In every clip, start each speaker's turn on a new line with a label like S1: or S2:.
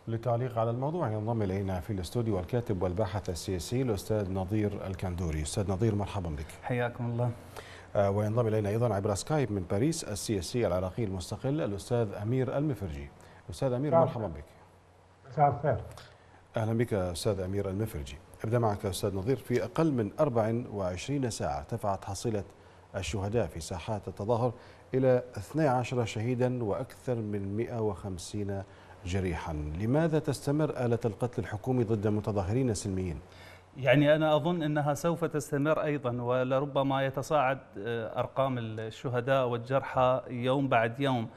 S1: للتعليق على الموضوع ينضم إلينا في الاستوديو الكاتب والباحث السياسي الأستاذ نظير الكندوري. أستاذ نظير، مرحبا بك.
S2: حياكم الله.
S1: وينضم إلينا أيضا عبر سكايب من باريس السياسي العراقي المستقل الأستاذ أمير المفرجي. أستاذ أمير، مرحبا بك.
S3: مساء الخير.
S1: أهلا بك أستاذ أمير المفرجي. أبدأ معك أستاذ نظير. في أقل من 24 ساعة ارتفعت حصيلة الشهداء في ساحات التظاهر إلى 12 شهيدا وأكثر من 150 جريحا. لماذا تستمر آلة القتل الحكومي ضد المتظاهرين السلميين؟
S2: يعني أنا أظن أنها سوف تستمر أيضا، ولربما يتصاعد أرقام الشهداء والجرحى يوم بعد يوم،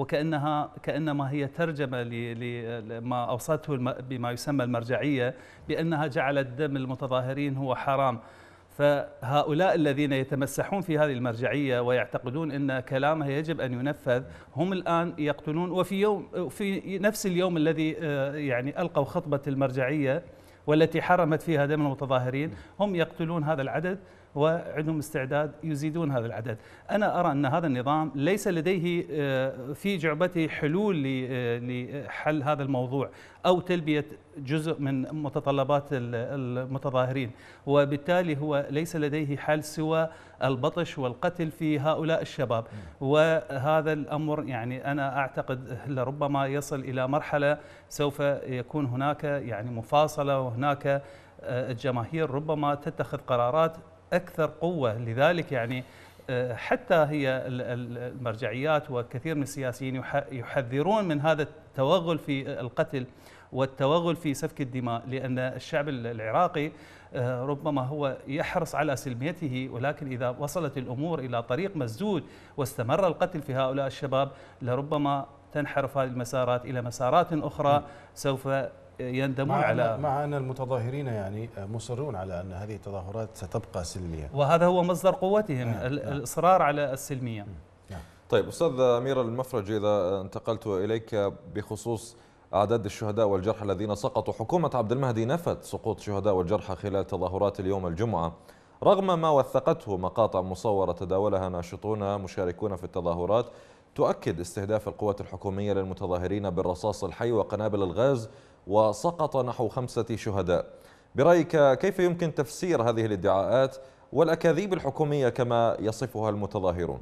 S2: كأنما هي ترجمة لما أوصته بما يسمى المرجعية بأنها جعلت دم المتظاهرين هو حرام. فهؤلاء الذين يتمسحون في هذه المرجعية ويعتقدون أن كلامها يجب أن ينفذ هم الآن يقتلون. في نفس اليوم الذي يعني ألقوا خطبة المرجعية والتي حرمت فيها دم المتظاهرين هم يقتلون هذا العدد وعندهم استعداد يزيدون هذا العدد. أنا أرى أن هذا النظام ليس لديه في جعبته حلول لحل هذا الموضوع أو تلبية جزء من متطلبات المتظاهرين، وبالتالي هو ليس لديه حل سوى البطش والقتل في هؤلاء الشباب. وهذا الأمر يعني أنا أعتقد لربما يصل إلى مرحلة سوف يكون هناك يعني مفاصلة، وهناك الجماهير ربما تتخذ قرارات أكثر قوة. لذلك يعني حتى هي المرجعيات وكثير من السياسيين يحذرون من هذا التوغل في القتل والتوغل في سفك الدماء، لأن الشعب العراقي ربما هو يحرص على سلميته، ولكن إذا وصلت الأمور إلى طريق مسدود واستمر القتل في هؤلاء الشباب لربما تنحرف هذه المسارات إلى مسارات أخرى سوف يندمون على.
S1: مع أن المتظاهرين يعني مصرون على أن هذه التظاهرات ستبقى سلمية،
S2: وهذا هو مصدر قوتهم، الإصرار على السلمية.
S4: طيب أستاذ أمير المفرجي، إذا انتقلت إليك بخصوص أعداد الشهداء والجرحى الذين سقطوا، حكومة عبد المهدي نفت سقوط شهداء والجرحى خلال تظاهرات اليوم الجمعة رغم ما وثقته مقاطع مصورة تداولها ناشطون مشاركون في التظاهرات تؤكد استهداف القوات الحكومية للمتظاهرين بالرصاص الحي وقنابل الغاز، وسقط نحو 5 شهداء. برأيك كيف يمكن تفسير هذه الادعاءات والأكاذيب الحكومية كما يصفها المتظاهرون؟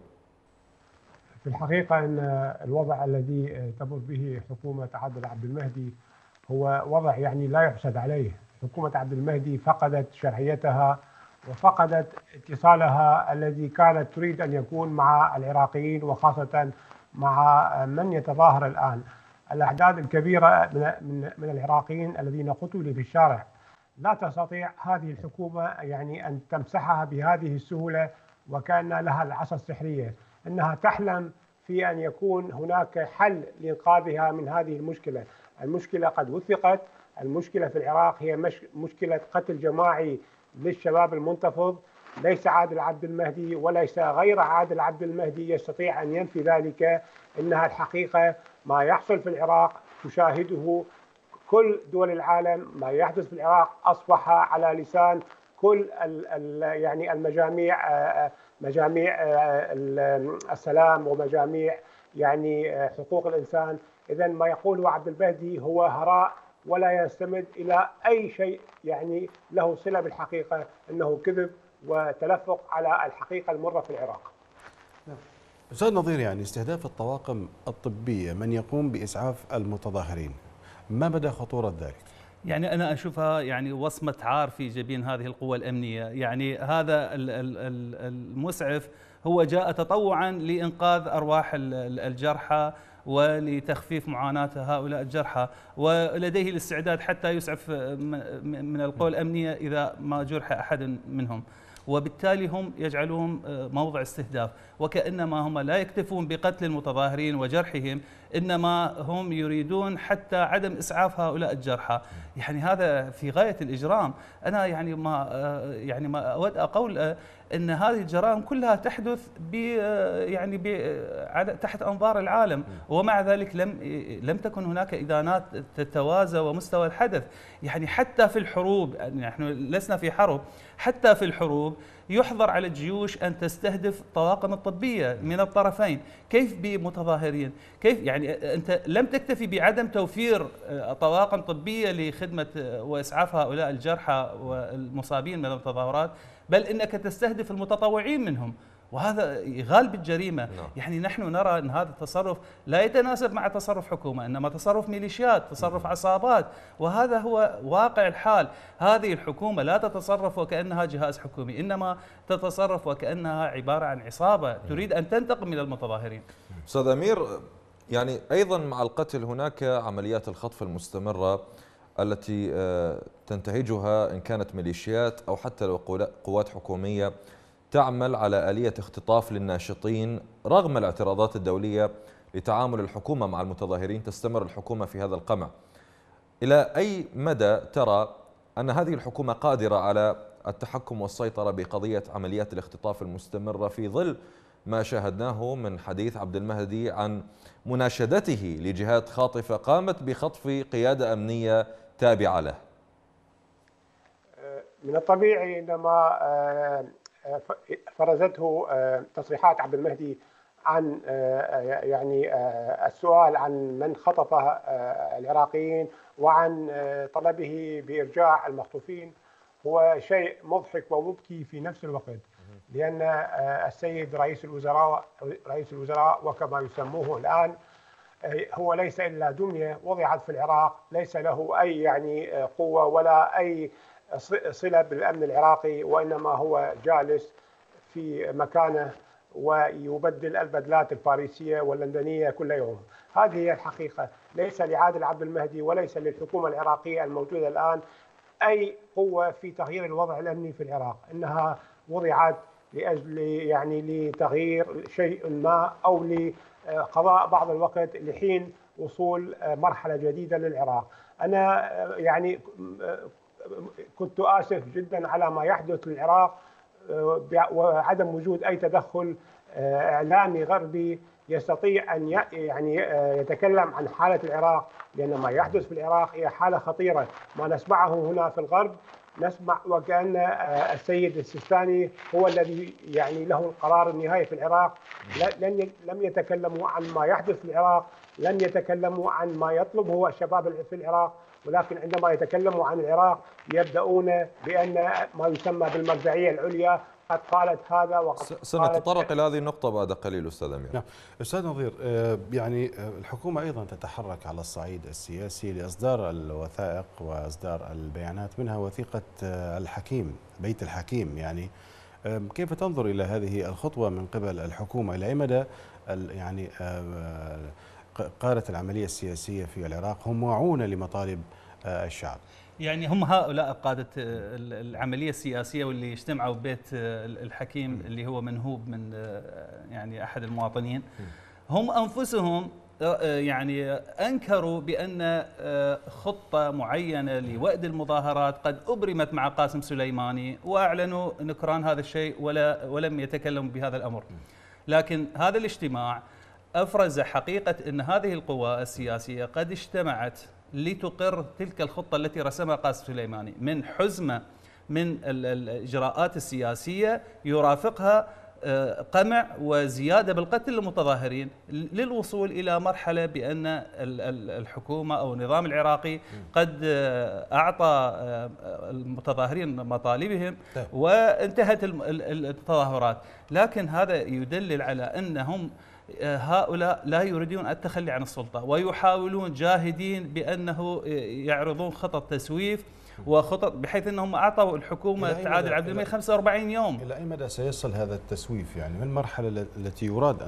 S3: في الحقيقة أن الوضع الذي تمر به حكومة عبد المهدي هو وضع يعني لا يحسد عليه. حكومة عبد المهدي فقدت شرعيتها وفقدت اتصالها الذي كانت تريد أن يكون مع العراقيين وخاصة مع من يتظاهر الآن. الأعداد الكبيرة من العراقيين الذين قتلوا في الشارع لا تستطيع هذه الحكومة يعني أن تمسحها بهذه السهولة وكأن لها العصا السحرية. إنها تحلم في أن يكون هناك حل لإنقاذها من هذه المشكلة. المشكلة قد وثقت. المشكلة في العراق هي مشكلة قتل جماعي للشباب المنتفض. ليس عادل عبد المهدي وليس غير عادل عبد المهدي يستطيع أن ينفي ذلك. إنها الحقيقة ما يحصل في العراق تشاهده كل دول العالم. ما يحدث في العراق أصبح على لسان كل يعني مجاميع السلام ومجاميع يعني حقوق الإنسان. إذن ما يقوله عبد المهدي هو هراء ولا يستمد إلى أي شيء يعني له صلة بالحقيقة. إنه كذب وتلفق على الحقيقة المرة في العراق.
S1: أستاذ نظير، يعني استهداف الطواقم الطبية من يقوم بإسعاف المتظاهرين، ما مدى خطورة ذلك؟
S2: يعني أنا أشوفها يعني وصمة عار في جبين هذه القوى الأمنية. يعني هذا المسعف هو جاء تطوعا لإنقاذ أرواح الجرحى ولتخفيف معاناة هؤلاء الجرحى، ولديه الاستعداد حتى يسعف من القوى الأمنية إذا ما جرح أحد منهم، وبالتالي هم يجعلوهم موضع استهداف. وكأنما هم لا يكتفون بقتل المتظاهرين وجرحهم، إنما هم يريدون حتى عدم إسعاف هؤلاء الجرحى. يعني هذا في غاية الإجرام. أنا يعني ما أود أقول ان هذه الجرائم كلها تحدث يعني تحت انظار العالم، ومع ذلك لم تكن هناك ادانات تتوازى ومستوى الحدث. يعني حتى في الحروب، نحن لسنا في حرب، حتى في الحروب يحظر على الجيوش ان تستهدف طواقم الطبيه من الطرفين، كيف بمتظاهرين؟ كيف يعني انت لم تكتفي بعدم توفير طواقم طبيه لخدمه واسعاف هؤلاء الجرحى والمصابين من التظاهرات، بل انك تستهدف المتطوعين منهم، وهذا يغال بالجريمه. يعني نحن نرى ان هذا التصرف لا يتناسب مع تصرف حكومه، انما تصرف ميليشيات، تصرف عصابات، وهذا هو واقع الحال. هذه الحكومه لا تتصرف وكانها جهاز حكومي، انما تتصرف وكانها عباره عن عصابه تريد ان تنتقم من المتظاهرين.
S4: استاذ امير، يعني ايضا مع القتل هناك عمليات الخطف المستمره التي تنتهجها ان كانت ميليشيات او حتى لو قوات حكوميه تعمل على آلية اختطاف للناشطين رغم الاعتراضات الدولية لتعامل الحكومة مع المتظاهرين. تستمر الحكومة في هذا القمع. إلى أي مدى ترى أن هذه الحكومة قادرة على التحكم والسيطرة بقضية عمليات الاختطاف المستمرة في ظل ما شاهدناه من حديث عبد المهدي عن مناشدته لجهات خاطفة قامت بخطف قيادة أمنية تابعة له؟
S3: من الطبيعي عندما فرزته تصريحات عبد المهدي عن يعني السؤال عن من خطف العراقيين وعن طلبه بإرجاع المخطوفين هو شيء مضحك ومبكي في نفس الوقت، لأن السيد رئيس الوزراء وكما يسموه الآن هو ليس إلا دمية وضعت في العراق، ليس له أي يعني قوة ولا أي صلة بالأمن العراقي، وإنما هو جالس في مكانه ويبدل البدلات الباريسية واللندنية كل يوم. هذه هي الحقيقة. ليس لعادل عبد المهدي وليس للحكومة العراقية الموجودة الآن أي قوة في تغيير الوضع الأمني في العراق، إنها وضعت لأجل يعني لتغيير شيء ما أو لقضاء بعض الوقت لحين وصول مرحلة جديدة للعراق. أنا يعني كنت آسف جدا على ما يحدث للعراق وعدم وجود أي تدخل إعلامي غربي يستطيع أن يعني يتكلم عن حالة العراق، لأن ما يحدث في العراق هي حالة خطيرة. ما نسمعه هنا في الغرب نسمع وكأن السيد السيستاني هو الذي يعني له القرار النهائي في العراق. لم يتكلموا عن ما يحدث في العراق، لن يتكلموا عن ما يطلبه الشباب في العراق، ولكن عندما يتكلموا عن العراق يبدأون بأن ما يسمى بالمرجعية العليا قد قالت هذا وقد
S4: سنتطرق إلى هذه النقطة بعد قليل أستاذ أمير.
S1: نعم أستاذ نظير، يعني الحكومة أيضا تتحرك على الصعيد السياسي لإصدار الوثائق وإصدار البيانات، منها وثيقة الحكيم، بيت الحكيم. يعني كيف تنظر إلى هذه الخطوة من قبل الحكومة؟ إلى أي مدى يعني قادة العملية السياسية في العراق هم واعون لمطالب الشعب؟
S2: يعني هم هؤلاء قادة العملية السياسية واللي اجتمعوا ببيت الحكيم اللي هو منهوب من يعني أحد المواطنين، هم أنفسهم يعني أنكروا بأن خطة معينة لوأد المظاهرات قد أبرمت مع قاسم سليماني، وأعلنوا نكران هذا الشيء ولم يتكلموا بهذا الأمر. لكن هذا الاجتماع أفرز حقيقة أن هذه القوى السياسية قد اجتمعت لتقر تلك الخطة التي رسمها قاسم سليماني من حزمة من الإجراءات السياسية يرافقها قمع وزيادة بالقتل للمتظاهرين، للوصول إلى مرحلة بأن الحكومة أو النظام العراقي قد أعطى المتظاهرين مطالبهم وانتهت التظاهرات. لكن هذا يدلل على أنهم هؤلاء لا يريدون التخلي عن السلطة، ويحاولون جاهدين بأنه يعرضون خطط تسويف وخطط بحيث أنهم أعطوا الحكومة عادل عبد المهدي 45 يوم.
S1: إلى أي مدى سيصل هذا التسويف؟ يعني من المرحلة التي يراد أن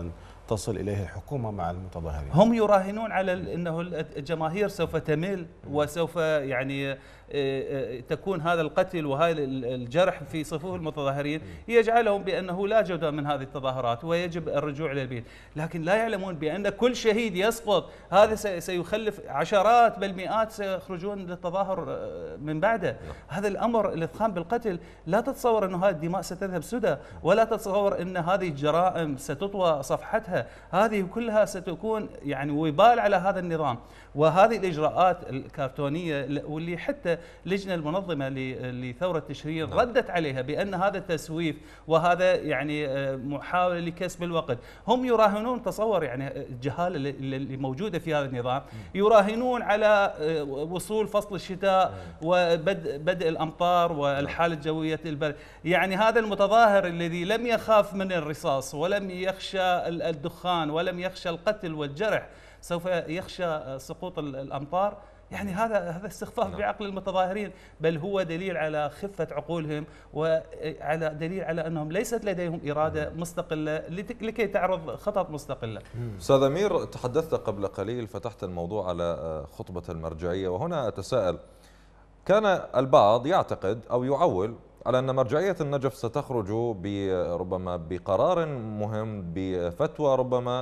S1: تصل إليه الحكومة مع المتظاهرين؟
S2: هم يراهنون على أنه الجماهير سوف تمل وسوف يعني تكون هذا القتل وهذا الجرح في صفوف المتظاهرين يجعلهم بأنه لا جودة من هذه التظاهرات ويجب الرجوع إلى البيت، لكن لا يعلمون بأن كل شهيد يسقط هذا سيخلف عشرات بل مئات سيخرجون للتظاهر من بعده. هذا الأمر الإضخام بالقتل لا تتصور أن هذه الدماء ستذهب سدى، ولا تتصور أن هذه الجرائم ستطوى صفحتها، هذه كلها ستكون يعني وبال على هذا النظام. وهذه الإجراءات الكرتونية واللي حتى اللجنة المنظمة لثورة تشرين ردت عليها بأن هذا تسويف وهذا يعني محاولة لكسب الوقت. هم يراهنون، تصور يعني الجهالة اللي موجودة في هذا النظام، يراهنون على وصول فصل الشتاء وبدء الأمطار والحالة الجوية البرد. يعني هذا المتظاهر الذي لم يخاف من الرصاص ولم يخشى الدخان ولم يخشى القتل والجرح سوف يخشى سقوط الأمطار. يعني هذا استخفاف بعقل المتظاهرين، بل هو دليل على خفة عقولهم وعلى دليل على أنهم ليست لديهم إرادة مستقلة لكي تعرض خطط مستقلة.
S4: أستاذ أمير، تحدثت قبل قليل، فتحت الموضوع على خطبة المرجعية، وهنا أتساءل، كان البعض يعتقد أو يعول على أن مرجعية النجف ستخرج ربما بقرار مهم، بفتوى ربما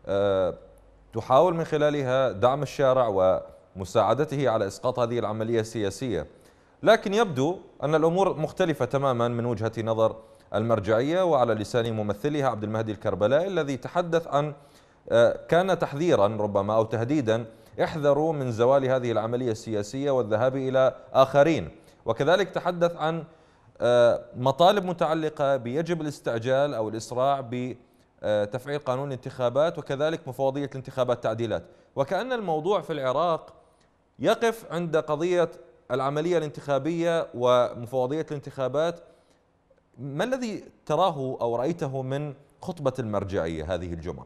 S4: تحاول من خلالها دعم الشارع ومساعدته على إسقاط هذه العملية السياسية، لكن يبدو أن الأمور مختلفة تماما من وجهة نظر المرجعية، وعلى لسان ممثلها عبد المهدي الكربلائي الذي تحدث عن كان تحذيرا ربما أو تهديدا: احذروا من زوال هذه العملية السياسية والذهاب إلى آخرين. وكذلك تحدث عن مطالب متعلقة بيجب الاستعجال أو الإسراع بتفعيل قانون الانتخابات، وكذلك مفوضية الانتخابات تعديلات. وكأن الموضوع في العراق يقف عند قضية العملية الانتخابية ومفوضية الانتخابات. ما الذي تراه أو رأيته من خطبة المرجعية هذه الجمعة؟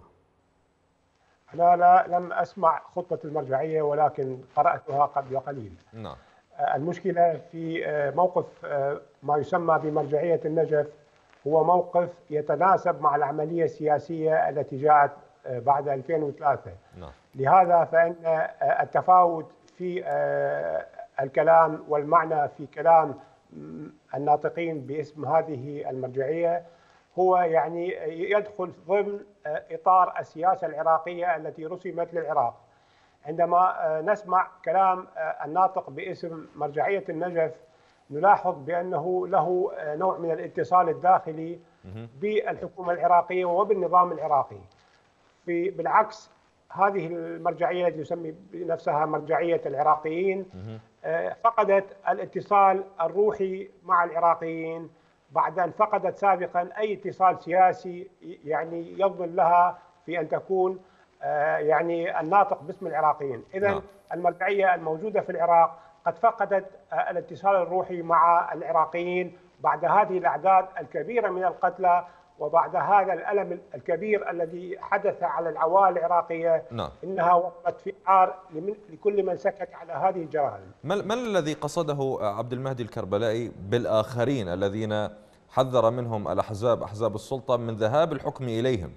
S3: أنا لم أسمع خطبة المرجعية ولكن قرأتها قبل قليل.
S4: نعم.
S3: المشكلة في موقف ما يسمى بمرجعية النجف هو موقف يتناسب مع العملية السياسية التي جاءت بعد 2003.
S4: نعم.
S3: لهذا فإن التفاوت في الكلام والمعنى في كلام الناطقين باسم هذه المرجعية هو يعني يدخل ضمن إطار السياسة العراقية التي رسمت للعراق. عندما نسمع كلام الناطق باسم مرجعية النجف نلاحظ بأنه له نوع من الاتصال الداخلي بالحكومة العراقية وبالنظام العراقي. بالعكس، هذه المرجعية التي تسمي بنفسها مرجعية العراقيين فقدت الاتصال الروحي مع العراقيين بعد أن فقدت سابقا أي اتصال سياسي يعني يضمن لها في أن تكون يعني الناطق باسم العراقيين. إذن المرجعية الموجودة في العراق قد فقدت الاتصال الروحي مع العراقيين بعد هذه الأعداد الكبيرة من القتلى وبعد هذا الألم الكبير الذي حدث على العوائل العراقية. إنها وقفت في عار لكل من سكت على هذه الجرائم.
S4: ما الذي قصده عبد المهدي الكربلائي بالآخرين الذين حذر منهم الأحزاب، أحزاب السلطة، من ذهاب الحكم إليهم؟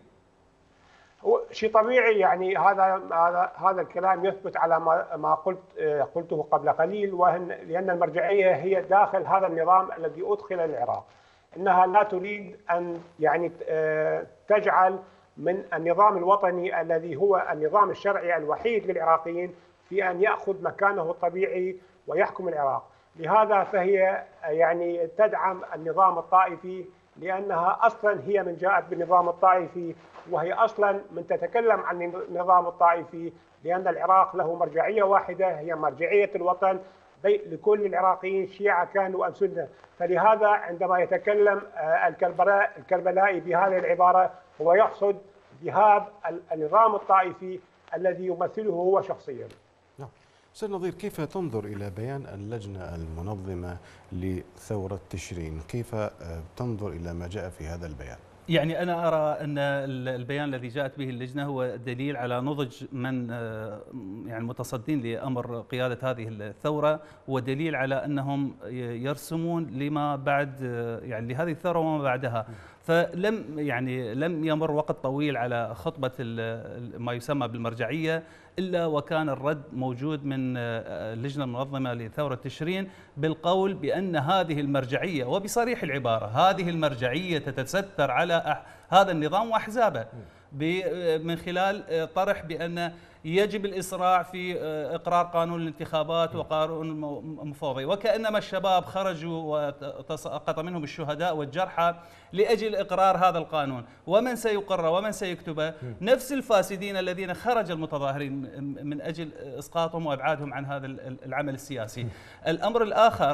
S3: هو شيء طبيعي، يعني هذا الكلام يثبت على ما قلته قبل قليل، لأن المرجعية هي داخل هذا النظام الذي أدخل العراق. إنها لا تريد أن يعني تجعل من النظام الوطني الذي هو النظام الشرعي الوحيد للعراقيين في أن يأخذ مكانه الطبيعي ويحكم العراق. لهذا فهي يعني تدعم النظام الطائفي، لأنها أصلا هي من جاءت بالنظام الطائفي، وهي أصلا من تتكلم عن النظام الطائفي، لأن العراق له مرجعية واحدة هي مرجعية الوطن لكل العراقيين شيعة كانوا أم سنة. فلهذا عندما يتكلم الكربلائي بهذه العبارة هو يقصد ذهاب النظام الطائفي الذي يمثله هو شخصيا.
S1: أستاذ نظير، كيف تنظر إلى بيان اللجنة المنظمة لثورة تشرين؟ كيف تنظر إلى ما جاء في هذا البيان؟
S2: يعني أنا أرى أن البيان الذي جاءت به اللجنة هو دليل على نضج من يعني متصدين لأمر قيادة هذه الثورة، ودليل على أنهم يرسمون لما بعد يعني لهذه الثورة وما بعدها. لم يمر وقت طويل على خطبة ما يسمى بالمرجعية إلا وكان الرد موجود من اللجنة المنظمة لثورة تشرين بالقول بأن هذه المرجعية، وبصريح العبارة هذه المرجعية تتستر على هذا النظام وأحزابه من خلال طرح بأن يجب الإسراع في إقرار قانون الانتخابات وقانون المفوضية، وكأنما الشباب خرجوا وتساقط منهم الشهداء والجرحى لأجل إقرار هذا القانون. ومن سيقر ومن سيكتبه؟ نفس الفاسدين الذين خرج المتظاهرين من أجل إسقاطهم وإبعادهم عن هذا العمل السياسي. الأمر الآخر،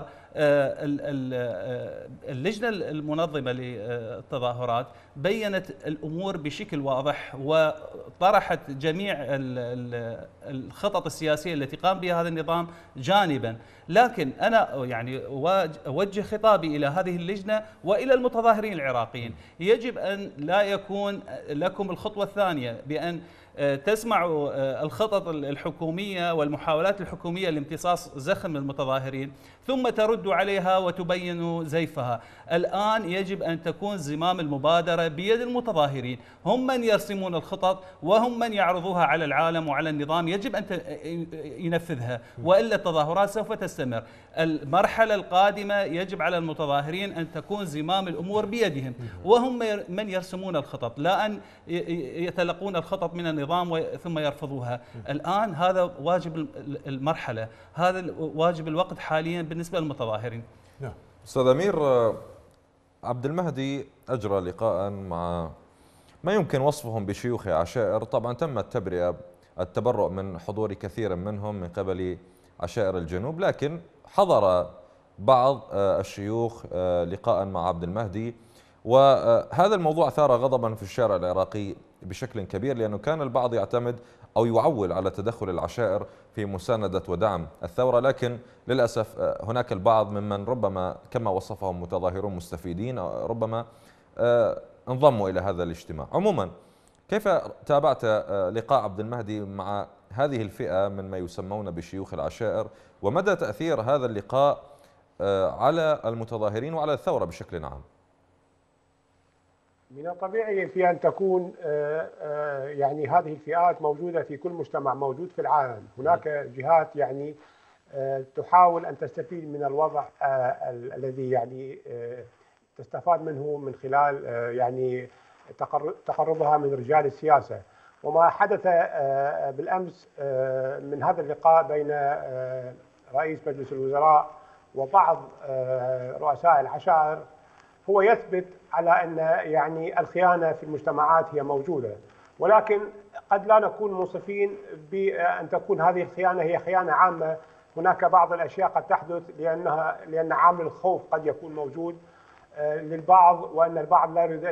S2: اللجنة المنظمة للتظاهرات بيّنت الأمور بشكل واضح وطرحت جميع الخطط السياسية التي قام بها هذا النظام جانبا، لكن أنا يعني أوجه خطابي إلى هذه اللجنة وإلى المتظاهرين العراقيين. يجب أن لا يكون لكم الخطوة الثانية بأن تسمعوا الخطط الحكومية والمحاولات الحكومية لامتصاص زخم المتظاهرين ثم تردوا عليها وتبينوا زيفها. الآن يجب أن تكون زمام المبادرة بيد المتظاهرين، هم من يرسمون الخطط وهم من يعرضوها على العالم وعلى النظام، يجب أن ينفذها، وإلا التظاهرات سوف تستمر. المرحلة القادمة يجب على المتظاهرين أن تكون زمام الأمور بيدهم، وهم من يرسمون الخطط، لا أن يتلقون الخطط من النظام ثم يرفضوها. الآن هذا واجب المرحلة، هذا واجب الوقت حاليا بالنسبة للمتظاهرين.
S4: أستاذ أمير، عبد المهدي أجرى لقاء مع ما يمكن وصفهم بشيوخ عشائر، طبعا تم التبرؤ من حضور كثير منهم من قبل عشائر الجنوب، لكن حضر بعض الشيوخ لقاء مع عبد المهدي، وهذا الموضوع أثار غضبا في الشارع العراقي بشكل كبير، لأنه كان البعض يعتمد أو يعول على تدخل العشائر في مساندة ودعم الثورة، لكن للأسف هناك البعض ممن ربما كما وصفهم متظاهرون مستفيدين ربما انضموا إلى هذا الاجتماع. عموما كيف تابعت لقاء عبد المهدي مع هذه الفئة من ما يسمون بشيوخ العشائر، ومدى تأثير هذا اللقاء على المتظاهرين وعلى الثورة بشكل عام؟
S3: من الطبيعي في أن تكون يعني هذه الفئات موجودة في كل مجتمع موجود في العالم. هناك جهات يعني تحاول أن تستفيد من الوضع الذي يعني تستفاد منه من خلال يعني تقربها من رجال السياسة. وما حدث بالأمس من هذا اللقاء بين رئيس مجلس الوزراء وبعض رؤساء العشائر هو يثبت على أن يعني الخيانة في المجتمعات هي موجودة، ولكن قد لا نكون منصفين بأن تكون هذه الخيانة هي خيانة عامة. هناك بعض الأشياء قد تحدث لأن عامل الخوف قد يكون موجود للبعض، وأن البعض لا يريد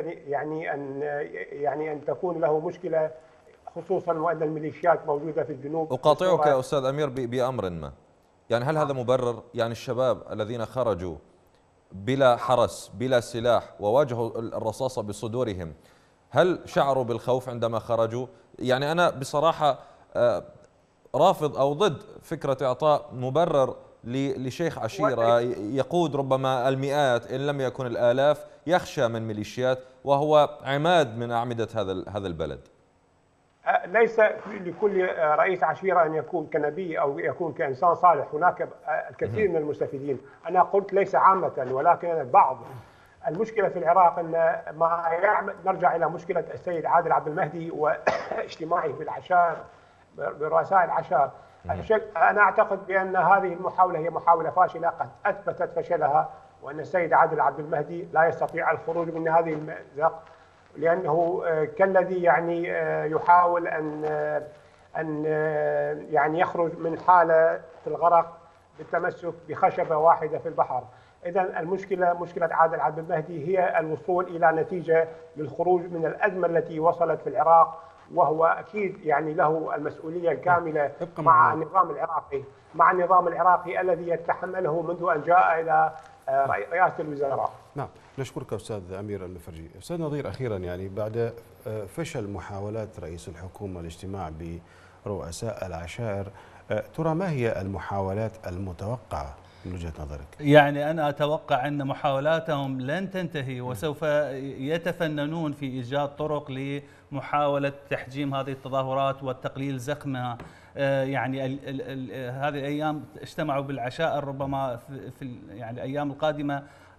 S3: أن تكون له مشكلة، خصوصا وأن الميليشيات موجودة في الجنوب.
S4: أقاطعك يا أستاذ أمير بأمر ما، يعني هل هذا مبرر؟ يعني الشباب الذين خرجوا بلا حرس بلا سلاح وواجهوا الرصاصة بصدورهم، هل شعروا بالخوف عندما خرجوا؟ يعني أنا بصراحة رافض أو ضد فكرة إعطاء مبرر لشيخ عشيرة يقود ربما المئات إن لم يكن الآلاف، يخشى من ميليشيات وهو عماد من أعمدة هذا البلد.
S3: ليس لكل رئيس عشيرة أن يكون كنبي أو يكون كإنسان صالح، هناك الكثير من المستفيدين. أنا قلت ليس عامة ولكن البعض. المشكلة في العراق أن نرجع إلى مشكلة السيد عادل عبد المهدي واجتماعه بالعشائر برؤساء العشائر. أنا أعتقد بأن هذه المحاولة هي محاولة فاشلة قد أثبتت فشلها، وأن السيد عادل عبد المهدي لا يستطيع الخروج من هذه المأزق، لأنه كالذي يعني يحاول أن يعني يخرج من حالة الغرق بالتمسك بخشبة واحدة في البحر. إذن مشكلة عادل عبد المهدي هي الوصول إلى نتيجة للخروج من الأزمة التي وصلت في العراق، وهو أكيد يعني له المسؤولية الكاملة مع النظام العراقي الذي يتحمله منذ أن جاء إلى رئاسة الوزراء.
S1: نعم، نشكرك أستاذ أمير المفرجي. أستاذ نظير، أخيرا يعني بعد فشل محاولات رئيس الحكومة الاجتماع برؤساء العشائر، ترى ما هي المحاولات المتوقعة من وجهة نظرك؟
S2: يعني أنا أتوقع أن محاولاتهم لن تنتهي، وسوف يتفننون في إيجاد طرق لمحاولة تحجيم هذه التظاهرات والتقليل زخمها. يعني هذه الأيام اجتمعوا بالعشائر، ربما في يعني الأيام القادمة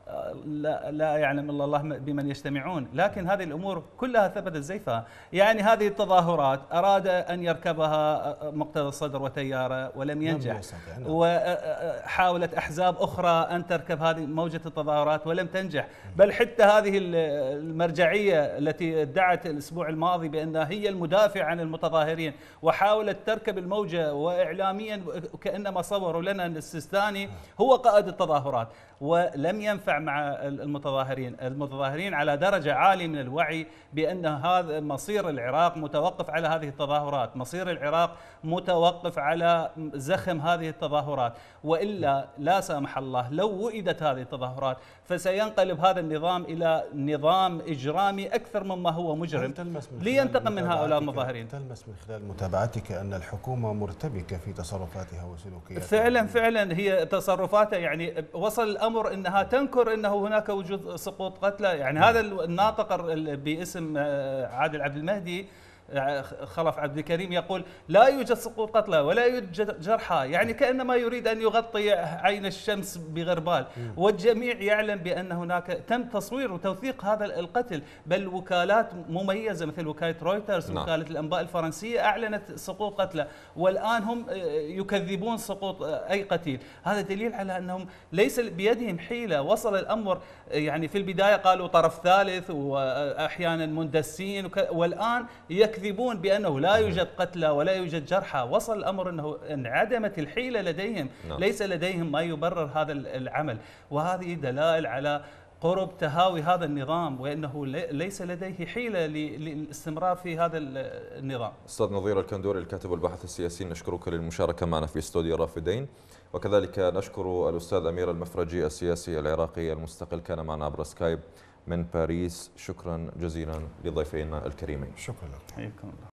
S2: لا يعلم الا الله بمن يجتمعون، لكن هذه الامور كلها ثبتت زيفها. يعني هذه التظاهرات اراد ان يركبها مقتدى الصدر وتياره ولم ينجح، وحاولت احزاب اخرى ان تركب هذه موجه التظاهرات ولم تنجح، بل حتى هذه المرجعيه التي ادعت الاسبوع الماضي بانها هي المدافع عن المتظاهرين وحاولت تركب الموجه، واعلاميا كانما صوروا لنا ان السيستاني هو قائد التظاهرات، ولم ينفع مع المتظاهرين على درجة عالية من الوعي بأن هذا مصير العراق متوقف على هذه التظاهرات، مصير العراق متوقف على زخم هذه التظاهرات، وإلا لا سامح الله لو وئدت هذه التظاهرات فسينقلب هذا النظام إلى نظام إجرامي أكثر مما هو مجرم لينتقم من هؤلاء المظاهرين.
S1: تلمس من خلال متابعتك أن الحكومة مرتبكة في تصرفاتها وسلوكياتها؟
S2: فعلا هي تصرفاتها، يعني وصل الأمر أنها تنكر أنه هناك وجود سقوط قتلى. يعني هذا الناطق باسم عادل عبد المهدي خلف عبد الكريم يقول لا يوجد سقوط قتلى ولا يوجد جرحى، يعني كأنما يريد أن يغطي عين الشمس بغربال، والجميع يعلم بأن هناك تم تصوير وتوثيق هذا القتل، بل وكالات مميزة مثل وكالة رويترز وكالة الأنباء الفرنسية أعلنت سقوط قتلى، والآن هم يكذبون سقوط أي قتيل. هذا دليل على أنهم ليس بيدهم حيلة. وصل الأمر يعني في البداية قالوا طرف ثالث وأحيانا مندسين، والآن يكذبون بأنه لا يوجد قتلى ولا يوجد جرحى. وصل الأمر أنه انعدمت الحيلة لديهم، ليس لديهم ما يبرر هذا العمل، وهذه دلائل على قرب تهاوي هذا النظام، وأنه ليس لديه حيلة للاستمرار في هذا النظام.
S4: أستاذ نظير الكندوري الكاتب والباحث السياسي، نشكرك للمشاركة معنا في استوديو رافدين، وكذلك نشكر الأستاذ أمير المفرجي السياسي العراقي المستقل، كان معنا عبر سكايب من باريس. شكرا جزيلا لضيفينا الكريمين.
S1: شكرا لك.